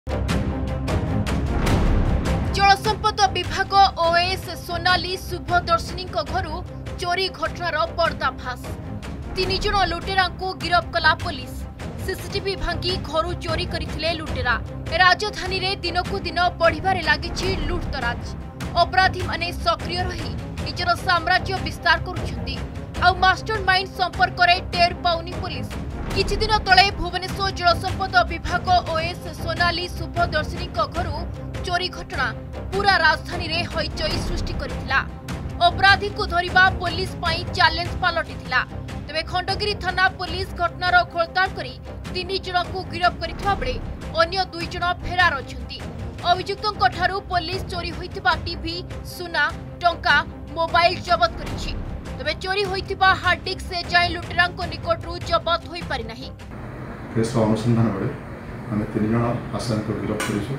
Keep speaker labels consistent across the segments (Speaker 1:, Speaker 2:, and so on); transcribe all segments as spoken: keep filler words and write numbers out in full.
Speaker 1: जलसंपद विभाग ओएस सोनाली शुभदर्शिनी घर चोरी घटनार पर्दाफाश तीन जन लुटेरा को गिरफ कला पुलिस। सीसीटीवी भांगी घर चोरी करथिले लुटेरा। राजधानी रे दिनकु दिन बढ़िबारे लागिछि लुटतराज। अपराधी माने सक्रिय रही निजर साम्राज्य विस्तार करुछंती। आ मास्टरमाइंड संपर्क रे टेर पाउनी पुलिस। किछि दिन तले भुवनेश्वर जलसंपद विभाग ओएस सोनाली शुभदर्शिनी घर चोरी घटना पूरा राजधानी रे हईचई सृष्टि करथिला। अपराधी को धरिबा पुलिस पई चैलेंज पलटिथिला। तेबे खंडगिरी थाना पुलिस घटनार खोलताड़ करी तीन जन को गिरफ करथिबा बेले अन्य दुई जन फेरार अछंती। अभियुक्तों ठारू पुलिस चोरी होइतिबा टीवी सुना टंका मोबाइल जबत करिछि। तेबे चोरी होइतिबा हार्ड डिस्क से जाय लुटेरांको निकटरू जबत होई पारि नाही।
Speaker 2: केस अनुसंधान बेले आमे तीन जन आसामी को गिरफ करिछु।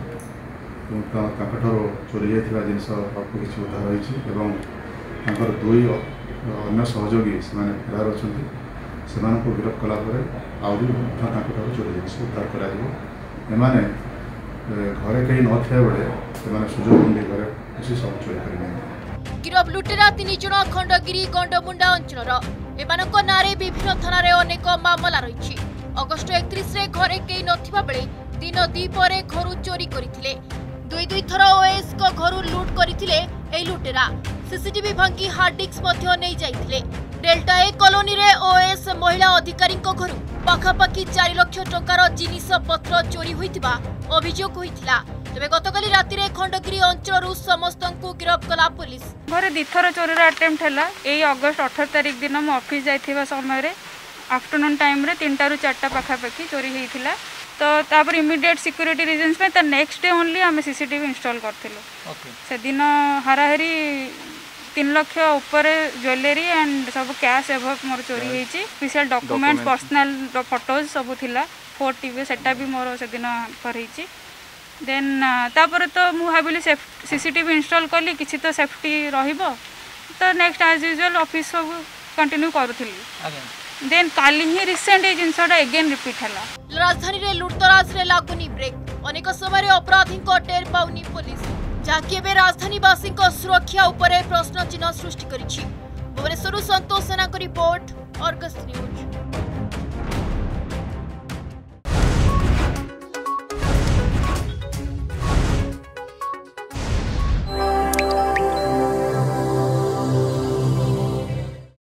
Speaker 2: चोरी जाइथिबा जिनस अल्प किछि उद्धार होइछि एवं तांकर दुई अन्य सहयोगी सेमाने फेरार अछंती। सेमानकु गिरफ कला परे आउरी तांकर चोरी जिनस उद्धार करा दिबो। एमाने घरे कहीं नथिया बेले सेमाने सुजोग मिली घरे किछि सब चोरी करिने।
Speaker 1: गिरफ लुटेरा तीन जन खंडगिरी गंडमुंडा अंचलर। एमानक नारे विभिन्न थानारे अनेक मामला रहिछि। अगस्ट एकतीस रे घरे कहीं नथिबा बेले दिन दीपरे घरु चोरी करिथिले। दुई दुई थर ओएस को घरु लूट करथिले एई लुटेरा। सीसीटीवी भांगी हार्ड डिस्क मध्य नै जाइथिले। डेल्टा ए कॉलोनी रे ओएस महिला अधिकारी को घरु पाखापाखी चार लाख टंकार जिनिस पत्र चोरी होइतिबा अभियोग होइतिला। तबे गतकाली राति रे खंडगिरी अंचलरू समस्तंकु गिरफ कला पुलिस।
Speaker 3: घरे दिथर चोरी अटेम्प्ट हैला। एई अगस्त अठारह तारिख दिन म ऑफिस जाइथिबा समय रे आफ्टरनून टाइम रे तीन टारू चार टा पाखापाखी चोरी होइतिला। तो तापर इमिडिएट सिक्योरिटी रीजन्स पे त नेक्स्ट डे ओनली आम सीसीटीवी इंस्टॉल करथिलु। ओके से दिन हाराहारी तीन लाख ऊपर ज्वेलरी एंड सब कैश एभव मोर चोरी होईची। स्पेशल डॉक्यूमेंट्स पर्सनल फोटोज सब थिला। फोर टीवी सेटा भी मोर से दिन पर होईची। देन तापर तो मु भाबिली सीसीटीवी इंस्टॉल करली किछि तो सेफ्टी रहिबो। तो नेक्स्ट एज यूजुअल ऑफिस सब कंटिन्यू करूथिली। देन काली ही रिसेंट ए जिनसटा अगेन रिपीट हला।
Speaker 1: राजधानी रे लुटतराज रे लागुनी ब्रेक। अनेक समय अपराधी को टेर पाउनी पुलिस जाकि एबे राजधानीवासी सुरक्षा उपरे प्रश्न चिन्ह सृष्टि करिछि। भुवनेश्वर संतोष सेना को रिपोर्ट, अर्गस न्यूज।